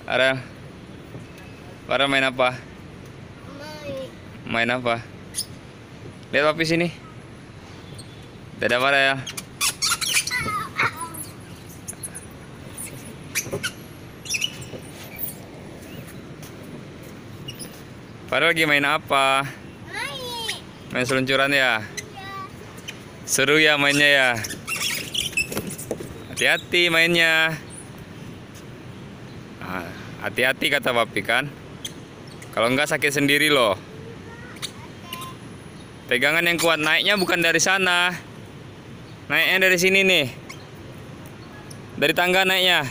Arel, Farel main apa? Main apa? Lihat papi sini. Dadah Farel. Farel lagi main apa? Main seluncuran ya? Seru ya mainnya ya? Hati-hati mainnya. Hati-hati kata papi kan. Kalau enggak sakit sendiri loh. Pegangan yang kuat, naiknya bukan dari sana. Naiknya dari sini nih. Dari tangga naiknya.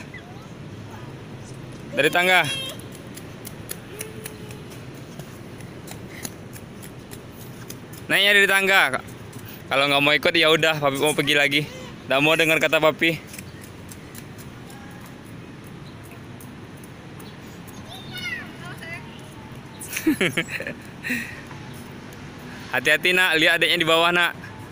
Dari tangga. Naiknya dari tangga. Kalau nggak mau ikut ya udah, papi mau pergi lagi. Nggak mau dengar kata papi. Hati-hati nak, lihat adiknya di bawah nak.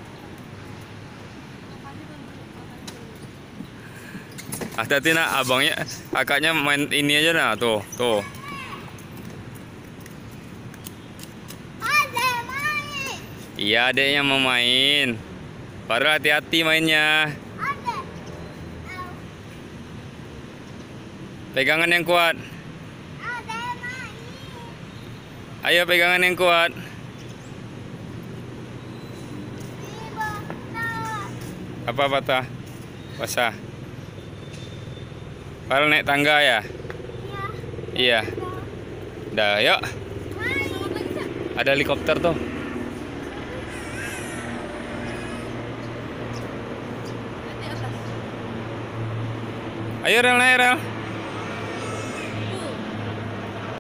Hati-hati nak, abangnya, kakaknya main ini aja nak, tuh. Iya adiknya mau main. Baru hati-hati mainnya. Pegangan yang kuat. Ayo pegangan yang kuat. Apa patah? Basah. Farel naik tangga ya? Iya. Dah, yuk. Ada helikopter tuh. Ayo Rel, naik Rel.